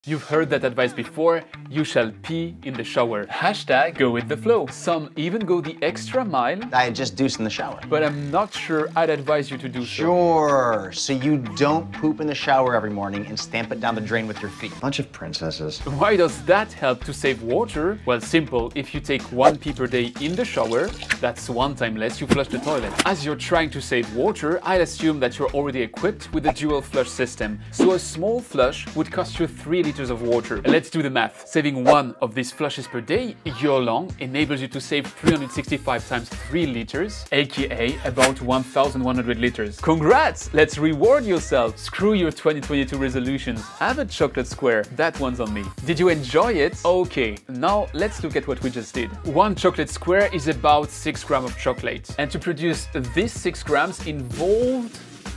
You've heard that advice before, you shall pee in the shower. Hashtag go with the flow. Some even go the extra mile. I just deuce in the shower. But I'm not sure I'd advise you to do so. Sure, so you don't poop in the shower every morning and stamp it down the drain with your feet. Bunch of princesses. Why does that help to save water? Well, simple. If you take 1 pee per day in the shower, that's 1 time less you flush the toilet. As you're trying to save water, I'd assume that you're already equipped with a dual flush system. So a small flush would cost you 3 liters of water. Let's do the math. Saving 1 of these flushes per day, year long, enables you to save 365 times 3 liters, aka about 1,100 liters. Congrats! Let's reward yourself. Screw your 2022 resolutions. Have a chocolate square. That one's on me. Did you enjoy it? Okay, now let's look at what we just did. 1 chocolate square is about 6 grams of chocolate. And to produce this 6 grams involved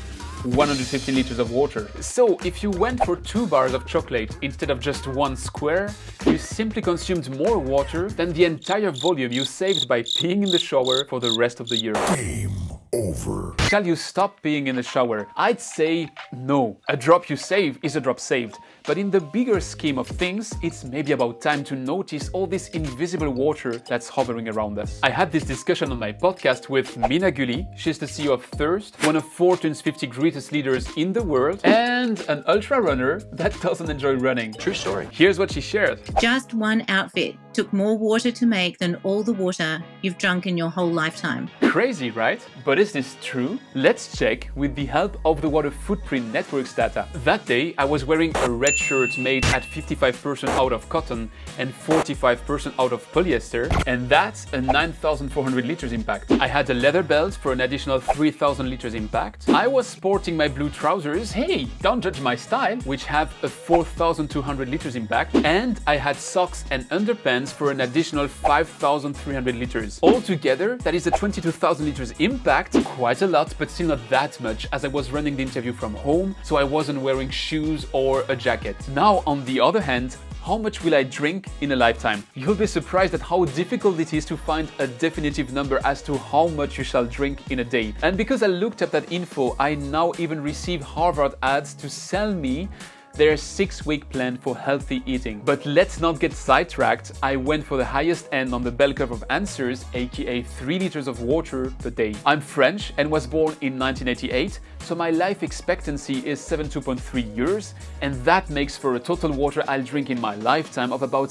150 liters of water. So if you went for 2 bars of chocolate instead of just 1 square, you simply consumed more water than the entire volume you saved by peeing in the shower for the rest of the year. Game over. Shall you stop peeing in the shower? I'd say no. A drop you save is a drop saved. But in the bigger scheme of things, it's maybe about time to notice all this invisible water that's hovering around us. I had this discussion on my podcast with Mina Gully. She's the CEO of Thirst, one of Fortune's 50 greatest leaders in the world, and an ultra runner that doesn't enjoy running. True story. Here's what she shared. Just one outfit took more water to make than all the water you've drunk in your whole lifetime. Crazy, right? But is this true? Let's check with the help of the Water Footprint Network's data. That day, I was wearing a red shirt made at 55% out of cotton and 45% out of polyester, and that's a 9,400 liters impact. I had a leather belt for an additional 3,000 liters impact. I was sporting my blue trousers, hey, don't judge my style, which have a 4,200 liters impact, and I had socks and underpants for an additional 5,300 liters. Altogether, that is a 22,000 liters impact, quite a lot, but still not that much, as I was running the interview from home, so I wasn't wearing shoes or a jacket. Now, on the other hand, how much will I drink in a lifetime? You'll be surprised at how difficult it is to find a definitive number as to how much you shall drink in a day. And because I looked up that info, I now even receive Harvard ads to sell me their 6-week plan for healthy eating. But let's not get sidetracked. I went for the highest end on the bell curve of answers, aka 3 liters of water per day. I'm French and was born in 1988, so my life expectancy is 72.3 years, and that makes for a total water I'll drink in my lifetime of about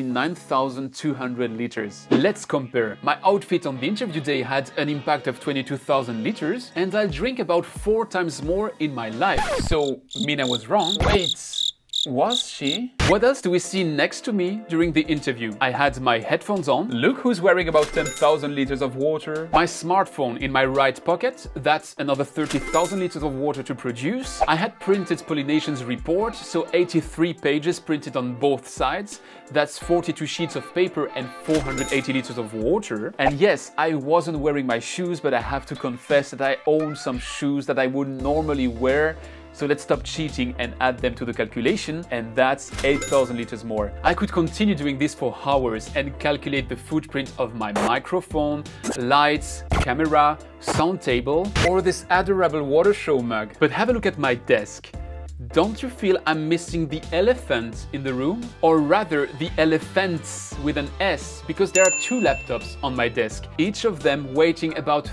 79,200 liters. Let's compare. My outfit on the interview day had an impact of 22,000 liters, and I'll drink about 4 times more in my life. So, Mina was wrong. Wait, was she? What else do we see next to me during the interview? I had my headphones on. Look who's wearing about 10,000 liters of water. My smartphone in my right pocket. That's another 30,000 liters of water to produce. I had printed Pollination's report, so 83 pages printed on both sides. That's 42 sheets of paper and 480 liters of water. And yes, I wasn't wearing my shoes, but I have to confess that I own some shoes that I wouldn't normally wear. So let's stop cheating and add them to the calculation, and that's 8,000 liters more. I could continue doing this for hours and calculate the footprint of my microphone, lights, camera, sound table, or this adorable water show mug. But have a look at my desk. Don't you feel I'm missing the elephant in the room? Or rather, the elephants with an S, because there are 2 laptops on my desk, each of them weighing about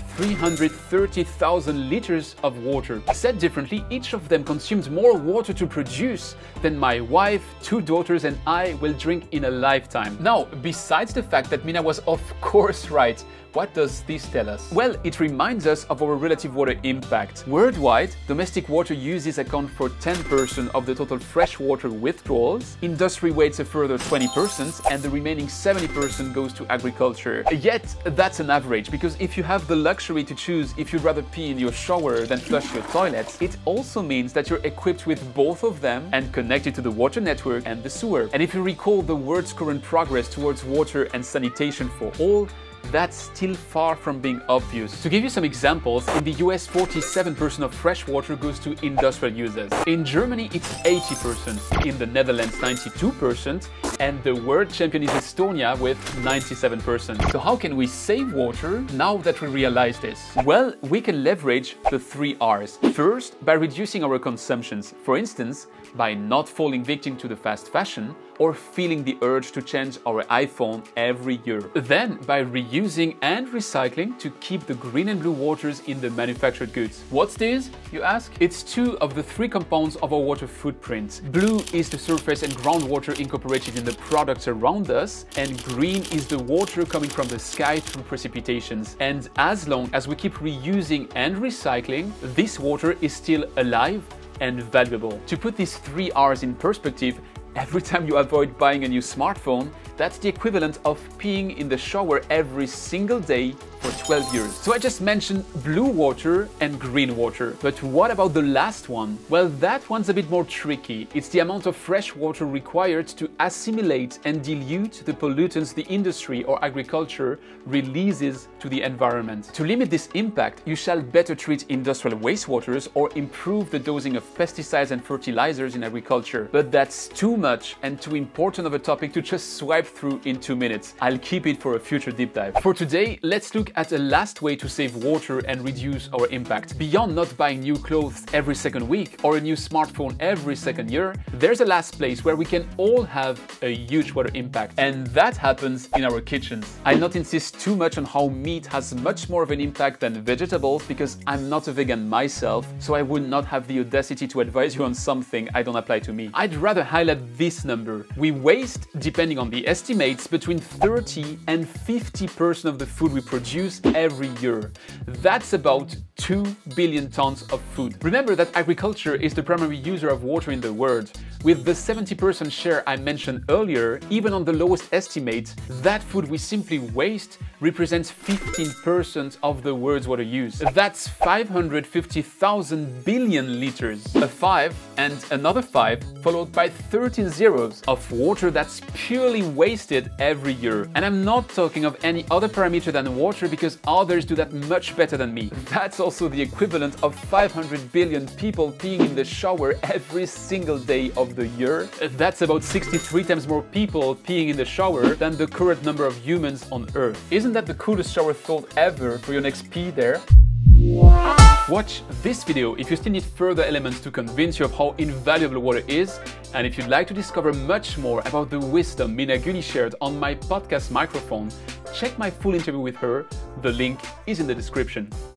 330,000 liters of water. Said differently, each of them consumes more water to produce than my wife, 2 daughters, and I will drink in a lifetime. Now, besides the fact that Mina was of course right, what does this tell us? Well, it reminds us of our relative water impact. Worldwide, domestic water uses account for 10% of the total freshwater withdrawals, industry weighs a further 20%, and the remaining 70% goes to agriculture. Yet, that's an average, because if you have the luxury to choose if you'd rather pee in your shower than flush your toilet, it also means that you're equipped with both of them and connected to the water network and the sewer. And if you recall the world's current progress towards water and sanitation for all, that's still far from being obvious. To give you some examples, in the US, 47% of fresh water goes to industrial users. In Germany, it's 80%. In the Netherlands, 92%. And the world champion is Estonia with 97%. So how can we save water now that we realize this? Well, we can leverage the 3 R's. First, by reducing our consumptions. For instance, by not falling victim to the fast fashion or feeling the urge to change our iPhone every year. Then by reusing and recycling to keep the green and blue waters in the manufactured goods. What's this, you ask? It's 2 of the 3 compounds of our water footprint. Blue is the surface and groundwater incorporated in the products around us, and green is the water coming from the sky through precipitations. And as long as we keep reusing and recycling, this water is still alive and valuable. To put these 3 R's in perspective, every time you avoid buying a new smartphone, that's the equivalent of peeing in the shower every single day for 12 years. So I just mentioned blue water and green water. But what about the last one? Well, that one's a bit more tricky. It's the amount of fresh water required to assimilate and dilute the pollutants the industry or agriculture releases to the environment. To limit this impact, you shall better treat industrial wastewaters or improve the dosing of pesticides and fertilizers in agriculture. But that's too much and too important of a topic to just swipe through in 2 minutes. I'll keep it for a future deep dive. For today, let's look at a last way to save water and reduce our impact. Beyond not buying new clothes every second week or a new smartphone every second year, there's a last place where we can all have a huge water impact, and that happens in our kitchens. I'll not insist too much on how meat has much more of an impact than vegetables because I'm not a vegan myself, so I would not have the audacity to advise you on something I don't apply to me. I'd rather highlight this number. We waste, depending on the estimates, between 30 and 50% of the food we produce every year. That's about 2 billion tons of food. Remember that agriculture is the primary user of water in the world. With the 70% share I mentioned earlier, even on the lowest estimate, that food we simply waste represents 15% of the world's water use. That's 550,000 billion liters. A 5 and another 5 followed by 13 zeros of water that's purely wasted every year. And I'm not talking of any other parameter than water because others do that much better than me. That's also the equivalent of 500 billion people peeing in the shower every single day of the year. That's about 63 times more people peeing in the shower than the current number of humans on Earth. Isn't that the coolest shower thought ever for your next pee there? Watch this video if you still need further elements to convince you of how invaluable water is, and if you'd like to discover much more about the wisdom Mina Guli shared on my podcast microphone, check my full interview with her. The link is in the description.